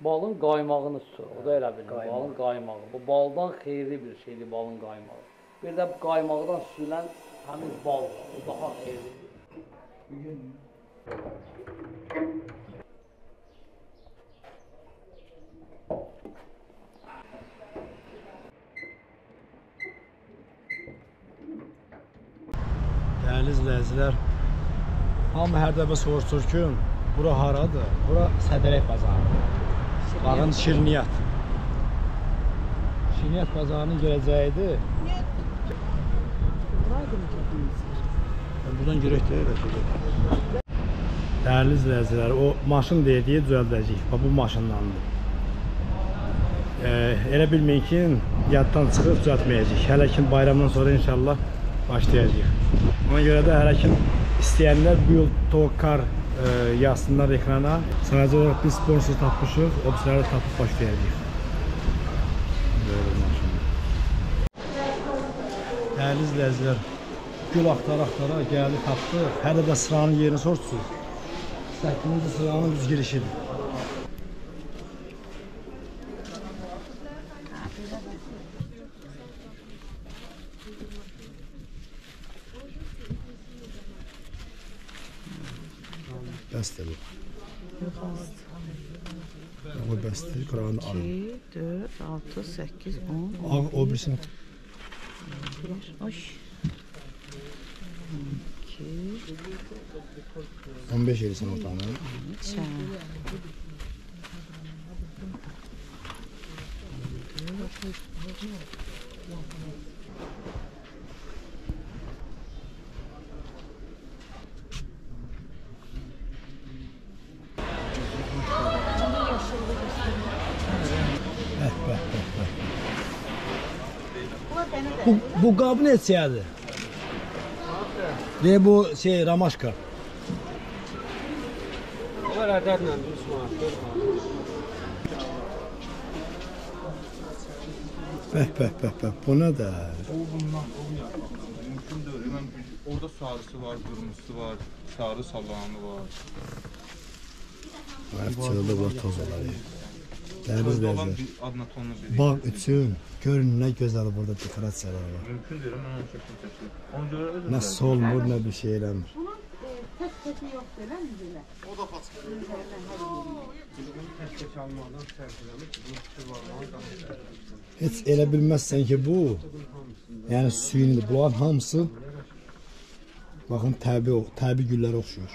Balın qaymağını tutur. O da elə bilir. Balın qaymağı. Bu baldan xeyirli bir şeydir balın qaymağı. Bir də qaymaqdan süzülən həmin bal var. O daha xeyirlidir. Dəyərli izləyicilər, hamı hər dəfə soruşur ki, bura haradır? Bura Sədərək bazarıdır. Baxın, Şirniyyat. Şirniyyat bazarının gələcəyidir. Buradan görək deyil. Dəyərli izləyicilər, o maşın dediyi düzəldəcəyik. Bu maşındandır. Elə bilməyin ki, yaddan çıxıb düzəltməyəcək. Hələ ki, bayramdan sonra inşallah başlayacaq. Ona görə də hələ ki, istəyənlər bu yıl Tokar yazsınlar ekrana. Sadəcə olaraq biz sponsor tapmışıq, o bizləri tapıb başlayacaq. Dəyərli izləyicilər, gül axtara gəldi, tapdıq. Hələ də sıranın yerini soruşsunuz. 8-ci sıranın düz girişidir. Bəsdir bu. O bəsdir, qırağını alın. 2, 4, 6, 8, 10. Ağ, o birisini. 15 elisin ortamı. Bu qab neçədir? Ve bu şey ramaşka. Onlar ədədlə 100 manat, 4 Bəh, bu nə də? O bundan, mümkün deyil. Orada sarısı var, qırmızısı var, sarı salamı var. Çöldə var, toz olar. Dəyərli izləyicilər, bağ üçün görün nə gözəl burada dekorasiyalar var. Mümkün deyil, mən onu çəkim çəkir. Nə solmur, nə bir şey eləmir. Bunun tək-təki yoxdur, elə mi belə? O da paçıq. Heç elə bilməzsən ki, bu, yəni suyundur. Bunların hamısı, baxın, təbii güllərə oxşuyor.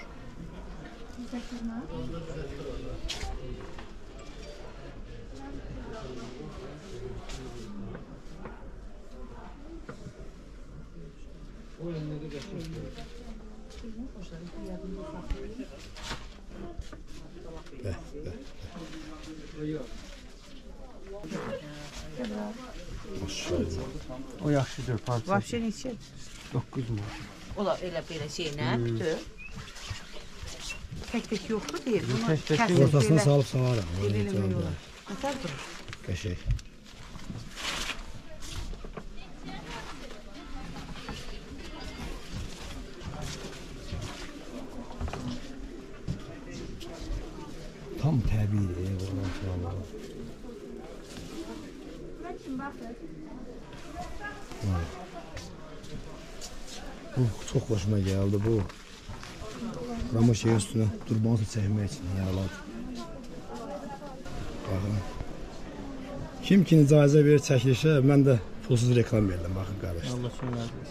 O yaxşıdır, parça. Vapşe neçədir? 9 manat. Ola elə belə şeylə bütün. Tək-tək yoxdur deyir. Bunu Tək-tək kəsib Ortasına belə. salıb salarım. Eləmək olar. Nətər durur? Qəşək. Tam təbii oradan. Bu çox xoşuma gəldi bu. Rama şey üstünə durbanı çəkmək üçün yaralar. Baxın. Kim ki icazə verir çəkilişə, mən də pulsuz reklam verirəm, baxın qardaşlar. Allah üçün verdir.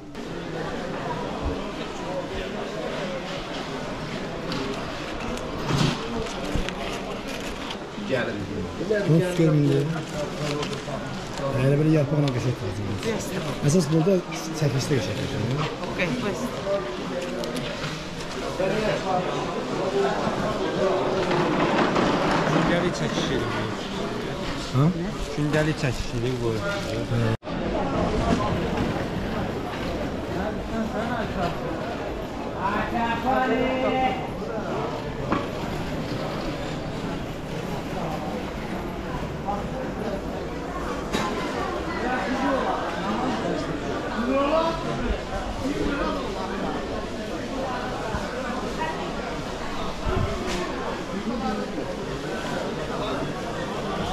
Çok görünüyor. Yani böyle yarpağına qəşək lazım. Əsas burada çəkilişdə qəşək lazım. Okay, pues. Gündəlik çəkişirik bu. Ha? Gündəlik çəkişirik bu.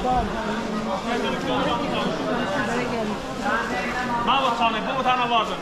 Bu tane vardır.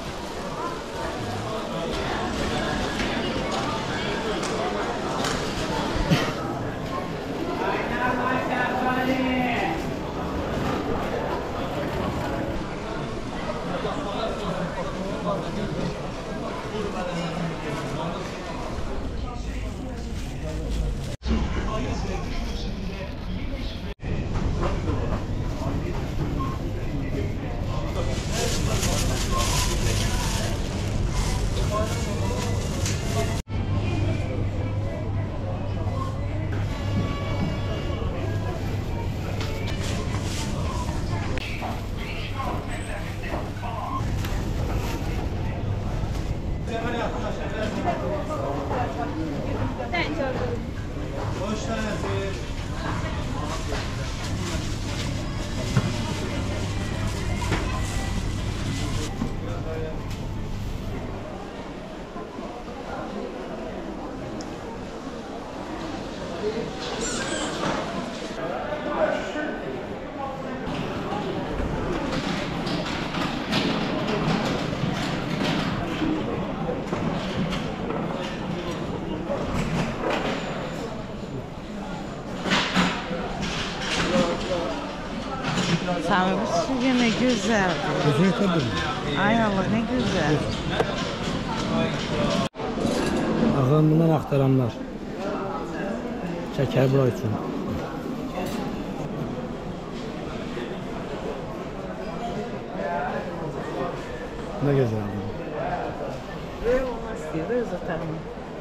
Sami bu sütye ne güzel. Gözünü tabii. Ay Allah ne güzel. Ağam bundan axtaranlar. Şəkər bura üçün. Ne güzeldir. Böyle olmaz diyor. Böyle uzatalım.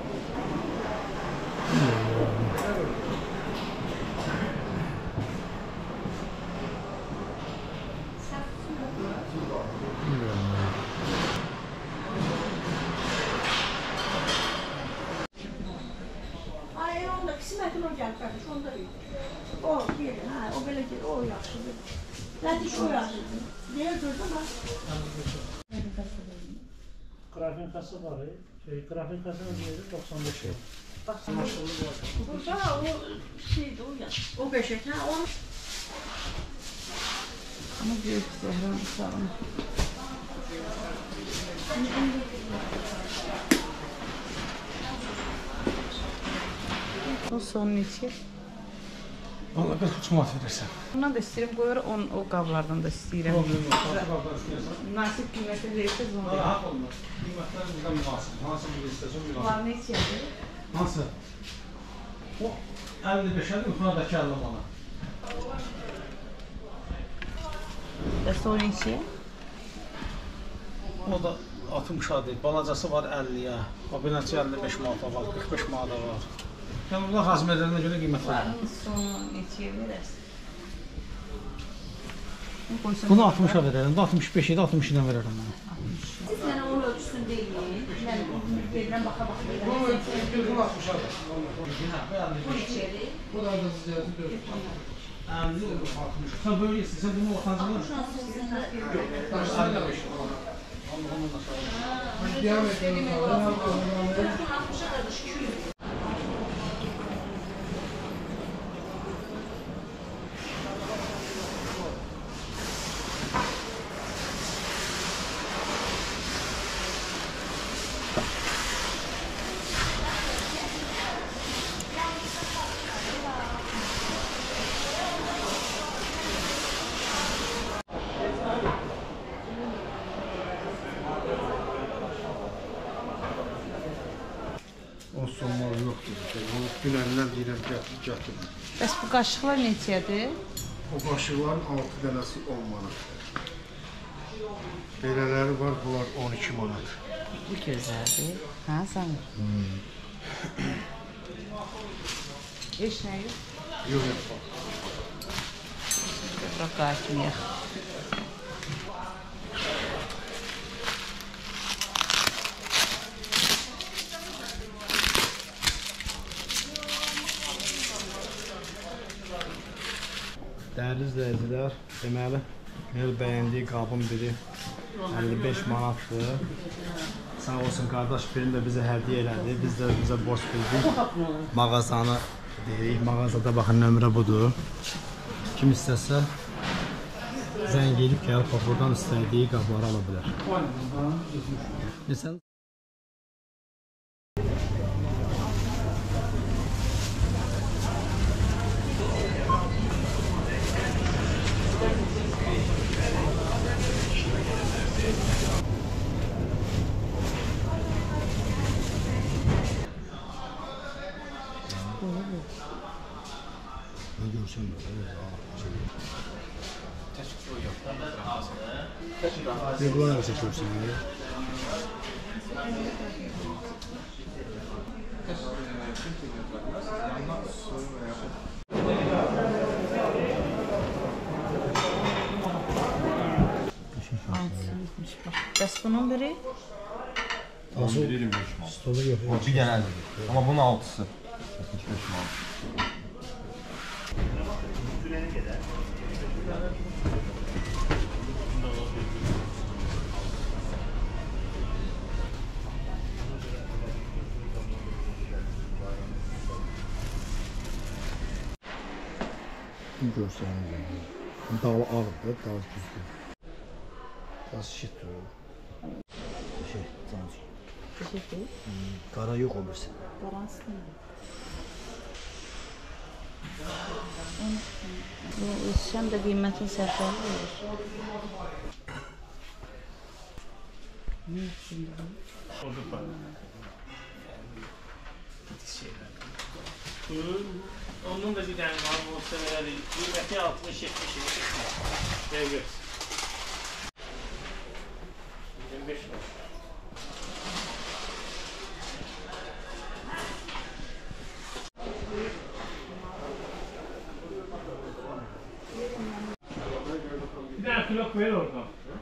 Ay onda qismətin o gəlib qardaş, onda o gelin, ha, o belə gəlir, o yaxşıdır. Nətiş o yaxşıdır. Deyə gördüm ha. Grafin kası var. Grafin kasının değeri 95 lira. Burada o şeydi, o yaxşı. O qəşək, ha, onu. Ama büyük Zehra sağ olun. O son içi. Vallahi 43 manat verirsən. Bundan da istəyirəm, qoyur o qablardan da istəyirəm. Nasib qiymətə verirsiniz onu da. Rahat olmaz. Qiymətlər bizdən münasib. Hansı bir istəsən münasib. Bunlar neçədir? Hansı? O 55'er, yukarıdaki 50 manat. Bəs o neçəyə? O da 60 adı. Balacası var 50'ye. O biləci 55 manata var, 45 manata var. Yəni bunlar hazmerlərine görə qiymət var. Bunların sonu neçəyə verərsin? Bunu 60'a verərəm. 65 idi, 60'dan verərəm mən. Siz mənə onun ölçüsünü deyin. Mən gedirəm, baxa-baxa gedirəm. Bu 60'a da. Bu içeri. Bu da sizə 4. 50 olur 60. Sən böyle istəsən bunu ortancılıq. Şu an sizinlə Yok, 55 manat. Allah'ım da sağ olun. Diyametrinin adı. 60'a qardaş 200. O sonlar yoxdur. O dünəndən deyirəm gətirin. Bəs bu qaşıqlar neçədir? O qaşıqların 6 dənəsi 10 manat. Belələri var, bunlar 12 manat. Bu gözəldir. Ha, sən? Heç nə yox? Yox, yox. Bura qayıtmayaq. Dəyərli izləyicilər, deməli, Mel bəyəndiyi qabın biri 55 manatdır. Sağ olsun qardaş, birini də bizə hədiyyə elədi. Biz də bizə borc bildik. Mağazanı deyirik. Mağazada baxın, nömrə budur. Kim istəsə zəng edib gəlib buradan istədiyi qabları ala bilər. Nesən? Ne görsem böyle. Ne bu ne seçiyorsun ya? Bəs bunun biri? Nasıl? Stolu yok. Bir genelde. Ama bunun 6'sı. 75 mal. Görseniz dal ağırdır, dal güzdür. Biraz şit durur. Tanrı. Teşekkür. Qara yox o birisi. Qaransı mı? Bu işlem de qiymətin səhvləri olur. Ne için bu? Onun da bir tane var, bu seneleri. Qiyməti 60-70 il. 25 var. Bir tane kilok ver oradan.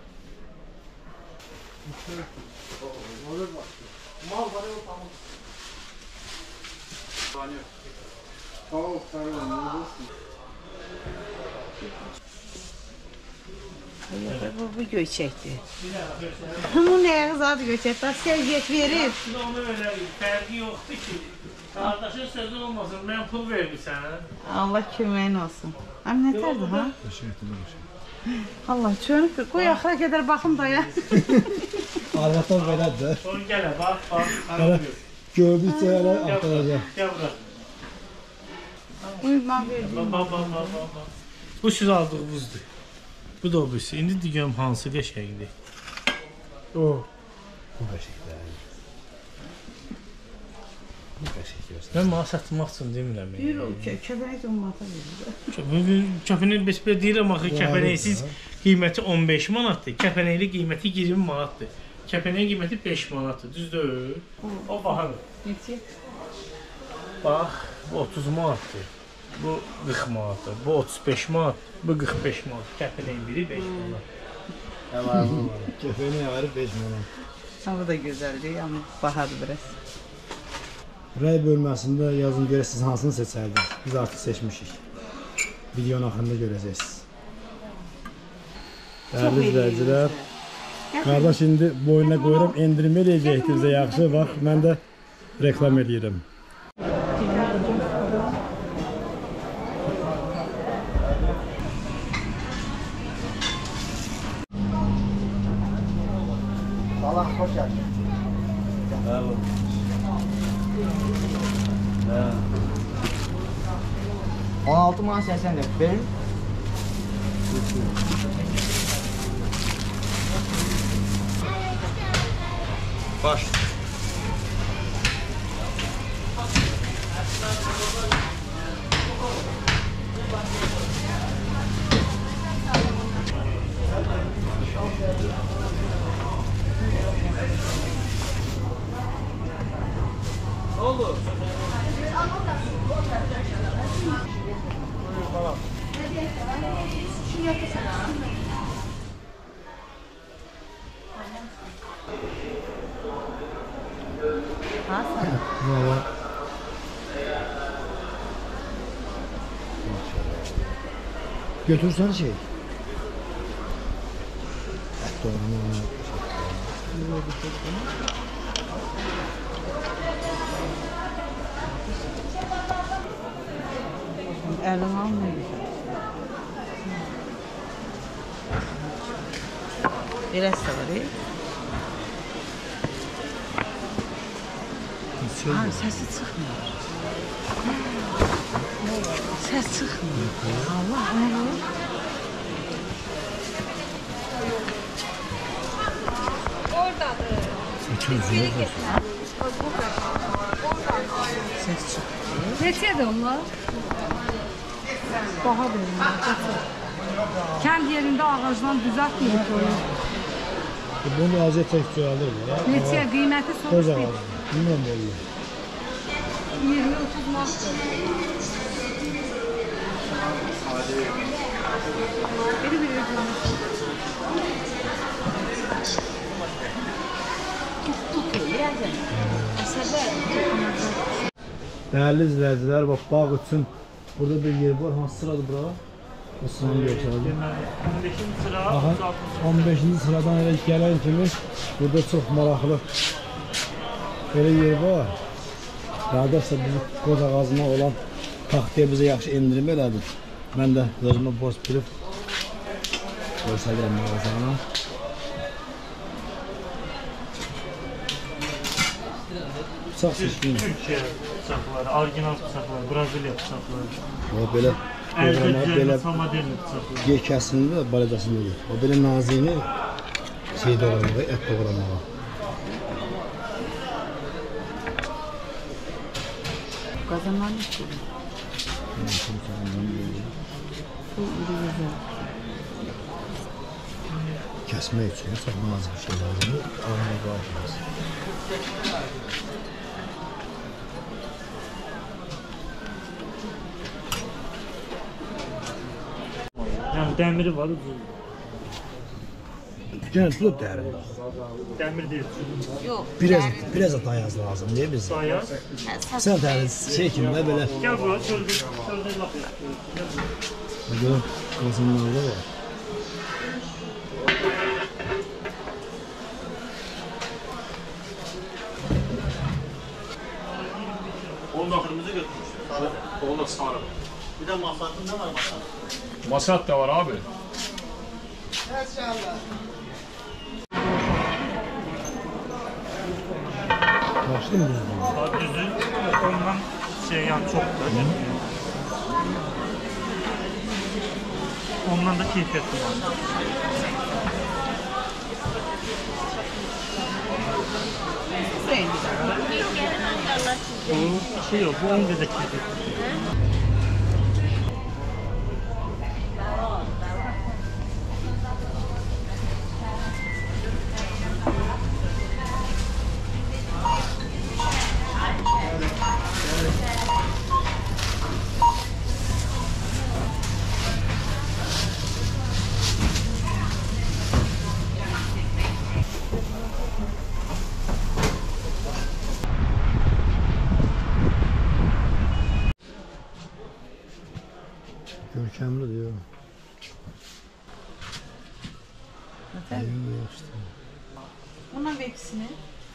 Mal var ya tamam. Bu göçəkdir. Bu nəyə qızadı göçək? Bax, sevgiyyət verir. Aslında onu öyle fərqi yoxdur ki. Qardaşın sözü olmasın, mən pul vermişsən. Allah köməyin olsun. Am nətərdir, ha? Allah, çönüb, qoy axıra qədər baxım da ya. Arvatan belədir. Sonra gələ, bax. Gördükcə hələ atılacaq. Gəl bura. Buyur, mən verdim. Bax. Bu siz aldığınızdır. Bu da o birisi. İndi digəm hansı qəşəngdir? O. Bu qəşəkdir. Bu qəşək görsən. Mən mənə satmaq üçün demirəm. Buyur, köpənək olmata verir. Kəpənək bəs belə deyirəm axı, kəpənəksiz qiyməti 15 manatdır, kəpənəkli qiyməti 20 manatdır. Kəpənəyin qiyməti 5 manatdır, düzdür? O bahadır. Neçə? Bax, bu 30 manatdır. Bu 40 manatdır, bu 35 manat, bu 45 manat. Kəpənəyin biri 5 manat. Kəfəni ayrı 5 manat. Bu da gözəldir, amma bahadır biraz. Rəy bölməsində yazın görə siz hansını seçərdiniz? Biz artıq seçmişik. Videonun axırında görəcəksiniz. Dəyərli izləyicilər, qardaş indi boynuna qoyuram, endirmə eləyəcəkdir bizə yaxşı. Bax, mən də reklam edirəm. Allah hoş geldin. Bravo. 16 man 80 lira. Verin. Baş. Ne oldu? Hasan. Valla. Götürsen şey. Doğru. Əlim almıyor. Eləsi də var, Abi səsi çıxmıyor. Səs çıxmıyor. Allah, nə olur? Oradadır. Səs çıxmıyor. Neçədir onlar? Baha bilmir. Kənd yerində ağacdan düzəltməyib koyur. Bunu azət tək alır ya. Neçəyə qiyməti Koz soruş ağacı. Bilmem oluyor. 20-30 manat. Biri Değerli izleyiciler, bak bağ için burada bir yer var. Hansı sıradır bura? O sıranı gösterdim. 15-ci sıra, Aha, 15. sıradan elə gələn kimi burada çox maraqlı belə yer var. Qardaş da bizim qoz ağacına olan taxtaya bizə yaxşı endirim elədi. Mən də özümə borc bilib göstərirəm mağazana. Bıçaq seçkin. Türkiyə bıçaqları, orijinal bıçaqları, Braziliya bıçaqları. O belə Əldə belə düzəlmə modelli bıçaqları. yer kəsində baladasında olur. O belə naziyini şey doğramağa, et doğramağa. Qazanlar neçədir? Bu iri gözəl. Kəsmək üçün çox nazik bir şey lazımdır. Ağına qalmaz. Yəni dəmiri var, ucuz. Gene bu da dərin. Dəmir deyil. Yox. Biraz da dayaz lazım değil mi bizə? Sayaz. Sən dərin şey kimi də belə. Gəl bura, çöldə laf et. Burada qazanlarda var. Ondan kırmızı götürmüştüm. Ondan sarı. Bir de masatın ne var masat? Masat da var abi. Başlı mı düzdür? Düzü, ondan şey yan çoktur. Ondan da keyfiyetli var. Bu şey yok, bu 10 dedi keyfiyetli. Görkemli diyor. Nətər? Yaxşı. Bundan ver ikisini.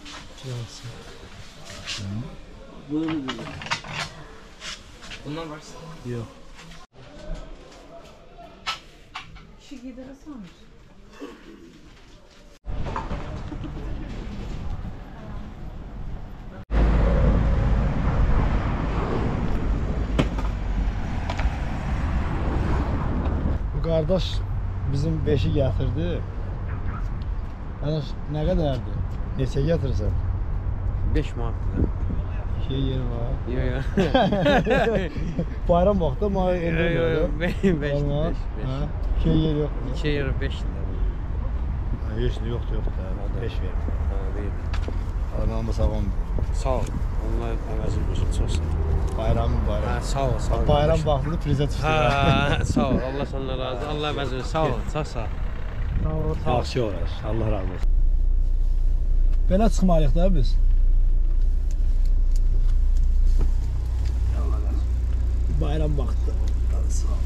Buyurun. Bundan var. Yok. Şu gidere sanır. Bu kardeş bizim 5'i getirdi. Kardeş ne kadardı? Neyse getirirsen. 5 manatdır. Şey yeri var. Yo yo. Bayram vakti ama Yo yo 5 Tamam. Şey yeri yok. 2 euro 5 lira. Hiç yoktu da. 5 ver. Ha, ver. Allah'ım sağ olun. Sağ ol. Allah əvəzin olsun. Çox sağ ol. Bayram bayram. Ha, sağ ol, sağ ol. Bayram vaxtında prizə çıxdı. Ha, sağ ol. Allah senden razı olsun. Allah əvəzin olsun. Sağ ol. Çox sağ ol. Sağ ol. Yaxşı olar. Allah razı olsun. Belə çıxmalıyıq da biz. Bayram vaxtı. Sağ ol.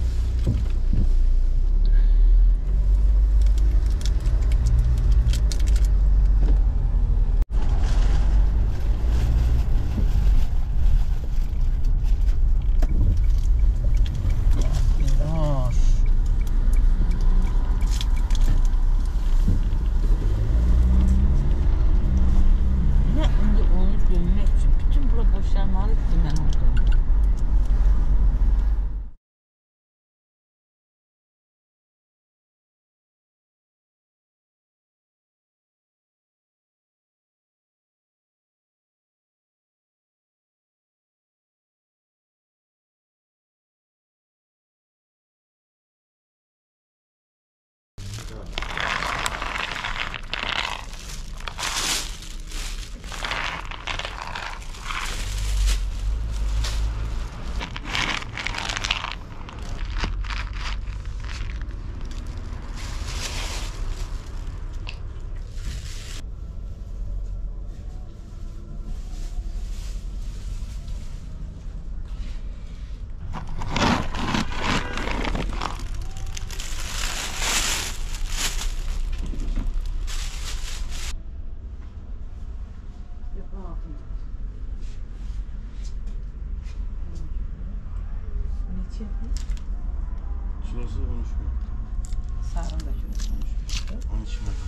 neçədir? Kilosu konuşmuyor. Sarın da kilosu konuşmuşdu. Onun için ben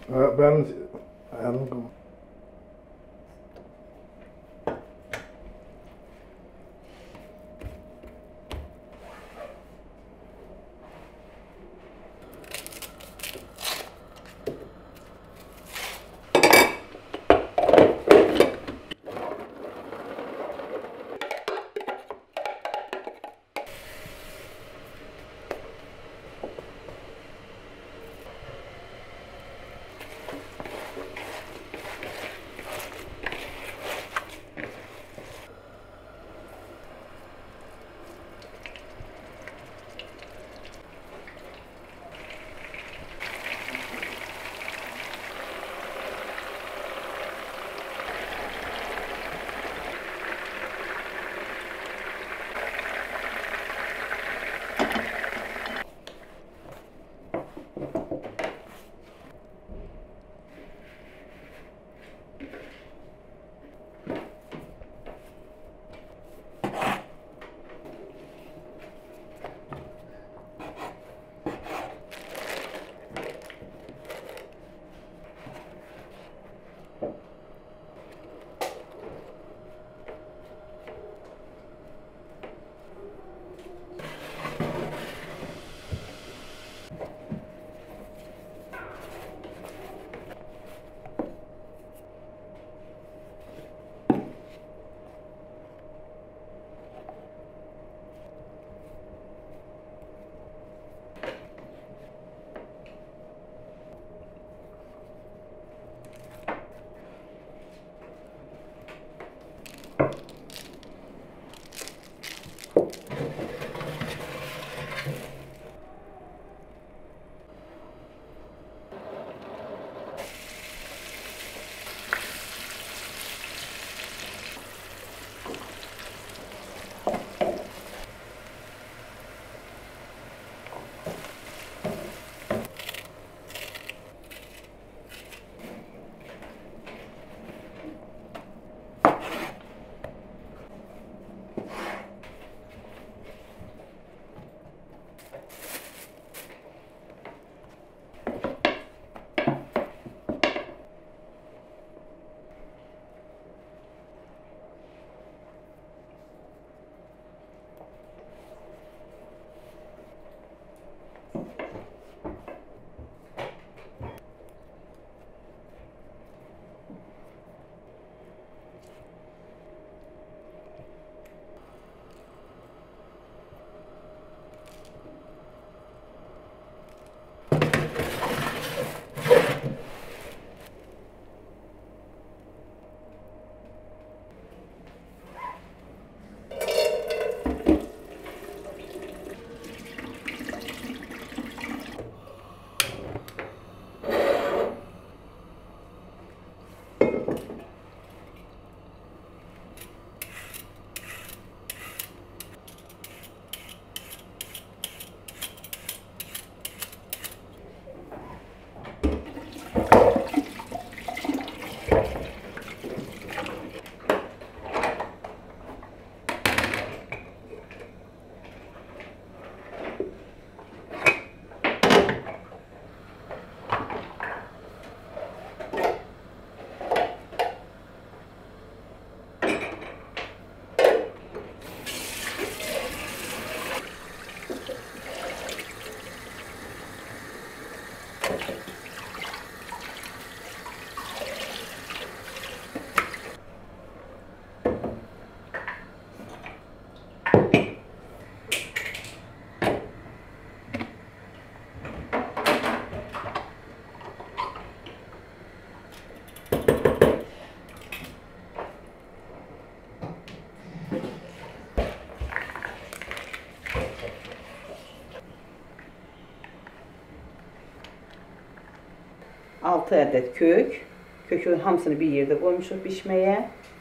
Ben ayağımı Altı adet kök. Kökün hamısını bir yerde koymuşuq pişməyə.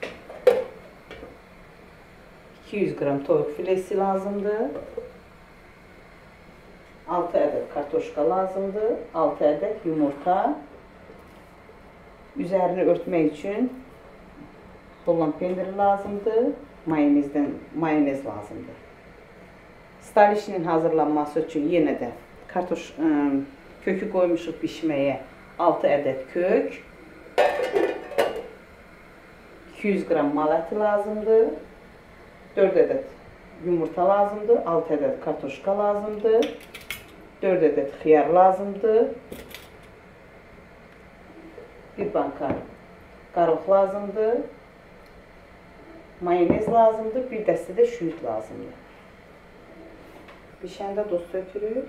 200 qram toyuq filesi lazımdır. 6 adet kartoşka lazımdır. 6 adet yumurta. Üzerini örtmək üçün Holland pendiri lazımdır. Mayonez lazımdır. Stalişinin hazırlanması üçün yenə də kökü koymuşuq pişməyə 6 ədəd kök, 200 qram mal əti lazımdır, 4 ədəd yumurta lazımdır, 6 ədəd kartoşka lazımdır, 4 ədəd xiyar lazımdır, bir banka qarıq lazımdır, mayonez lazımdır, bir dəstə də şüyüt lazımdır. Bişəndə duz tökürük.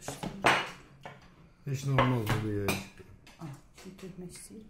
Heç nə olmaz bu yerə. Götürmək istəyir.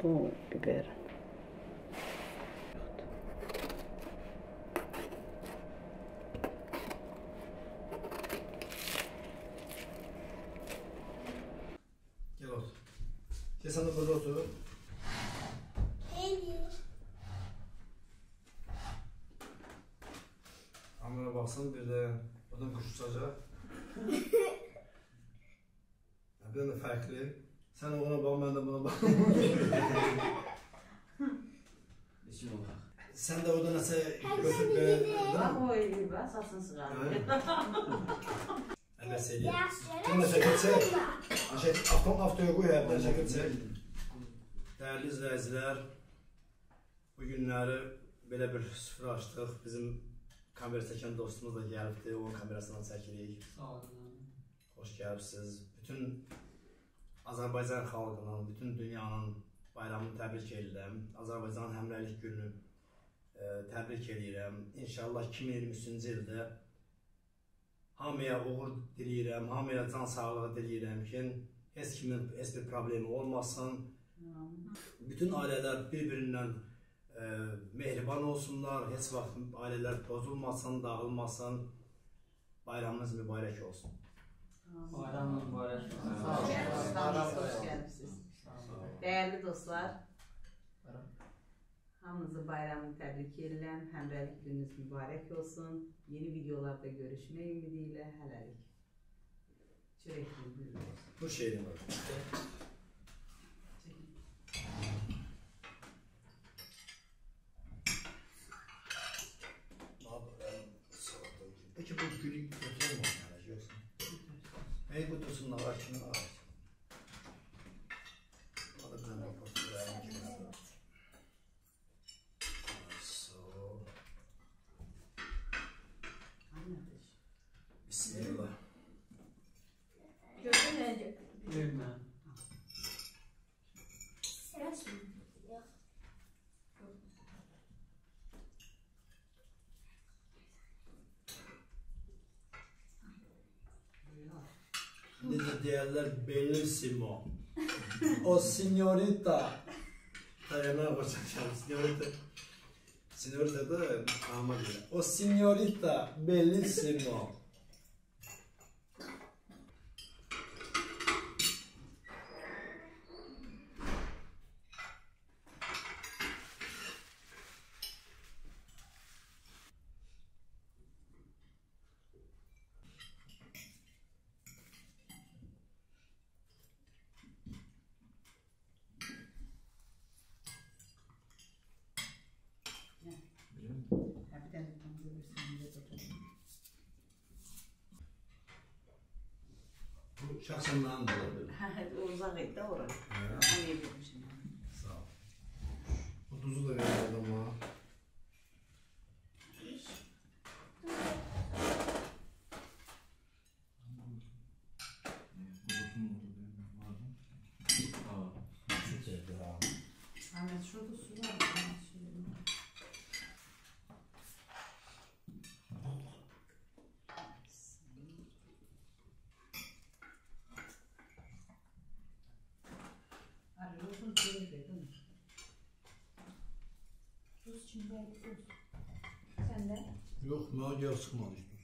Bu biber. Gel otur. Gel sen de burada otur. Amına baksın bir de oradan kuş uçacak. Bir de farklı. Sen ona bak, ben de buna bak. Sen de orada nasıl götürüp be? Bak o iyi be, sasın sığa. Evet Seydi. Bunu da çekilsek. Haftaya koy yerden çekilsek. Değerli izleyiciler, bu günləri belə bir süfrə açdıq. Bizim kamera çəkən dostumuz da gəlibdi, onun kamerasından çəkirik. Sağ olun. Xoş gəlibsiniz. Bütün Azərbaycan xalqının, bütün dünyanın bayramını təbrik edirəm. Azərbaycan həmrəylik gününü təbrik edirəm. İnşallah 2023-cü ildə hamıya uğur diləyirəm, hamıya can sağlığı diləyirəm ki, heç kimin heç bir problemi olmasın. Bütün ailələr bir-birindən mehriban olsunlar, heç vaxt ailələr pozulmasın, dağılmasın. Bayramınız mübarək olsun. Bayramınız mübarək olsun. Sağ olun, hoş gəlmişsiniz. Değerli dostlar, hamınızı bayramını təbrik edirəm. Həmrəylik gününüz mübarək olsun. Yeni videolarda görüşmək ümidiyle hələlik. Çörəkli gününüz olsun. Bu şeyden var. Peki bu gülü götürür mü yani yoksa? Neyi götürsünler kimin ağacı? Hadi ben de portföyüm kenara. So. Bismillah. Gördün mü? Görməm. Ses mi? Yok. Necə deyərlər, bellissimo. O signorita. Dayanlar başlayacağım, signorita. Signorita da ama göre. O signorita bellissimo. Bir tane tam görürsün, de tutalım. Bu şahsen ben de olabilir. Uzak et de oraya. Hani yedirmişim. Sağ ol. Bu tuzu da verir adama. Ahmet şurada su var. Arıyorsun geri verdin. Tuz, çimdik, tuz. Sen de? Yok, ben göz sıkmadı işte.